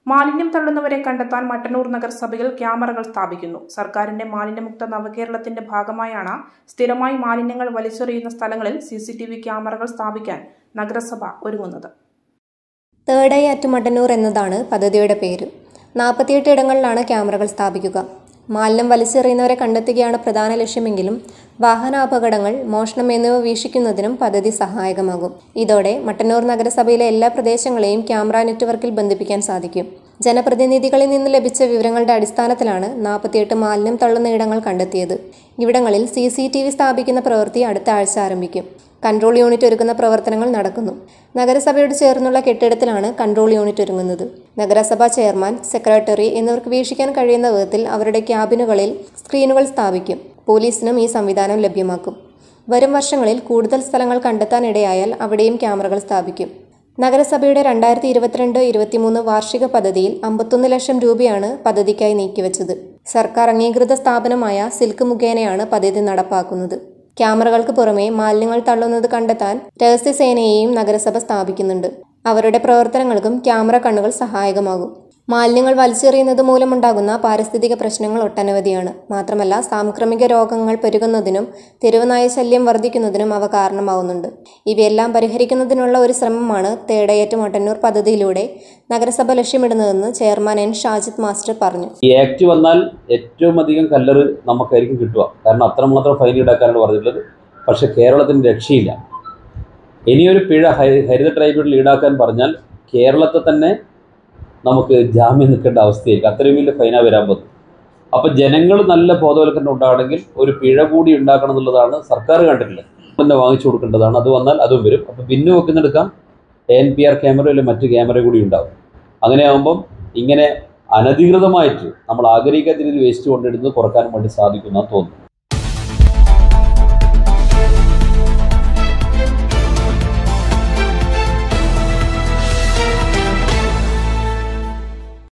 മാലിന്യം തള്ളുന്നവരെ കണ്ടെത്താൻ മട്ടന്നൂർ നഗരസഭയിൽ ക്യാമറകൾ സ്ഥാപിക്കുന്നു. സർക്കാരിന്റെ മാലിന്യമുക്ത നവകേരളത്തിന്റെ ഭാഗമായാണ് സ്ഥിരമായി മാലിന്യങ്ങൾ വലിച്ചെറിയുന്ന സ്ഥലങ്ങളിൽ CCTV ക്യാമറകൾ സ്ഥാപിക്കാൻ നഗരസഭ ഒരുങ്ങുന്നത്. തേർഡ് ഐ അറ്റ് മട്ടന്നൂർ എന്നതാണ് പദ്ധതിയുടെ പേര്. 48 ഇടങ്ങളിലാണ് ക്യാമറകൾ സ്ഥാപിക്കുക. മാലിന്യം വലിച്ചെറിയുന്നവരെ കണ്ടെത്തുകയാണ് പ്രധാന ലക്ഷ്യമെങ്കിലും വാഹനാപകടങ്ങൾ, മോഷണം എന്നിവ വീക്ഷിക്കുന്നതിനും പദ്ധതി സഹായകമാകും. ഇതോടെ മട്ടന്നൂർ നഗരസഭയിലെ എല്ലാ പ്രദേശങ്ങളെയും ക്യാമറ നെറ്റ്വർക്കിൽ ബന്ധിപ്പിക്കാൻ സാധിക്കും. ജനപ്രതിനിധികളിൽ നിന്ന് ലഭിച്ച വിവരങ്ങളുടെ അടിസ്ഥാനത്തിലാണ് 48 മാലിന്യം തള്ളുന്ന ഇടങ്ങൾ കണ്ടെത്തിയത്. ഇവിടങ്ങളിൽ CCTV സ്ഥാപിക്കുന്ന പ്രവൃത്തി അടുത്ത ആഴ്ച ആരംഭിക്കും. കൺട്രോൾ യൂണിറ്റ് ഒരുക്കുന്ന പ്രവർത്തനങ്ങൾ നടക്കുന്നു. നഗരസഭയോട് ചേർന്നുള്ള കെട്ടിടത്തിലാണ് കൺട്രോൾ യൂണിറ്റ് ഒരുങ്ങുന്നത്. നഗരസഭാ ചെയർമാൻ, സെക്രട്ടറി എന്നിവർക്ക് വീക്ഷിക്കാൻ കഴിയുന്ന വിധത്തിൽ അവരുടെ ക്യാബിനുകളിൽ സ്ക്രീനുകൾ സ്ഥാപിക്കും. പോലീസിനും ഈ സംവിധാനം ലഭ്യമാക്കും. വരും വർഷങ്ങളിൽ കൂടുതൽ സ്ഥലങ്ങൾ കണ്ടെത്താനിടയായാൽ അവിടെയും ക്യാമറകൾ സ്ഥാപിക്കും. നഗരസഭയുടെ 2022-23 വാർഷിക പദ്ധതിയിൽ 51 ലക്ഷം രൂപയാണ് പദ്ധതിക്കായി നീക്കിവച്ചത്. സർക്കാർ അംഗീകൃത സ്ഥാപനമായ സിൽക്ക് മുഖേനയാണ് പദ്ധതി നടപ്പാക്കുന്നത്. ക്യാമറകൾക്ക് പുറമെ മാലിന്യങ്ങൾ തള്ളുന്നത് കണ്ടെത്താൻ രഹസ്യസേനയെയും നഗരസഭ സ്ഥാപിക്കുന്നുണ്ട്. അവരുടെ പ്രവർത്തനങ്ങൾക്കും ക്യാമറ കണ്ണുകൾ സഹായകമാകും. മാലിന്യങ്ങൾ വലിച്ചെറിയുന്നത് മൂലമുണ്ടാകുന്ന പാരിസ്ഥിതിക പ്രശ്നങ്ങൾ ഒട്ടനവധിയാണ്. മാത്രമല്ല, സാംക്രമിക രോഗങ്ങൾ പെരുകുന്നതിനും തെരുവുനായ ശല്യം വർദ്ധിക്കുന്നതിനും അവ കാരണമാവുന്നുണ്ട്. ഇവയെല്ലാം പരിഹരിക്കുന്നതിനുള്ള ഒരു ശ്രമമാണ് തേർഡ് ഐ അറ്റ് മട്ടന്നൂർ പദ്ധതിയിലൂടെ നഗരസഭ ലക്ഷ്യമിടുന്നതെന്ന് ചെയർമാൻ N. ഷാജിദ് മാസ്റ്റർ പറഞ്ഞു. ഈ ആക്ട് വന്നാൽ ഏറ്റവും അധികം കല്ലറ് നമുക്കായിരിക്കും കിട്ടുക. കാരണം അത്രമാത്രം ഫൈൻ ഈടാക്കാനാണ് പറഞ്ഞിട്ടുള്ളത്. പക്ഷെ കേരളത്തിന് രക്ഷയില്ല. ഇനിയൊരു പിഴ ഹരിത ട്രൈബ്യൂണൽ ഈടാക്കാൻ പറഞ്ഞാൽ കേരളത്തെ തന്നെ നമുക്ക് ജാമ്യം നിൽക്കേണ്ട അവസ്ഥയായിരിക്കും. അത്രയും വലിയ ഫൈനാണ് വരാൻ പോകുന്നത്. അപ്പോൾ ജനങ്ങൾ നല്ല ബോധവൽക്കരണം ഉണ്ടാകണമെങ്കിൽ ഒരു പിഴ കൂടി ഉണ്ടാക്കണം എന്നുള്ളതാണ് സർക്കാർ കണ്ടിട്ടുള്ളത്. തന്നെ വാങ്ങിച്ചു കൊടുക്കേണ്ടതാണ്. അത് വന്നാൽ അതും വരും. അപ്പോൾ ഭിന്നു വെക്കുന്നെടുക്കാം ANPR ക്യാമറയിൽ മറ്റു ക്യാമറ കൂടി ഉണ്ടാവും. അങ്ങനെയാകുമ്പം ഇങ്ങനെ അനധികൃതമായിട്ട് നമ്മൾ ആഗ്രഹിക്കാത്ത രീതിയിൽ വേസ്റ്റ് കൊണ്ടിടുന്നത് കുറക്കാൻ വേണ്ടി സാധിക്കുമെന്നാണ് തോന്നുന്നു.